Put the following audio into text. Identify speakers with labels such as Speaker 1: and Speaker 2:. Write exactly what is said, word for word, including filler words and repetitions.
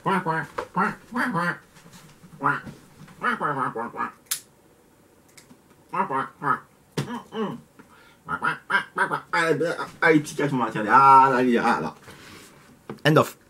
Speaker 1: Allez, petit cache-moi, tiens, ah là, là, là. End of.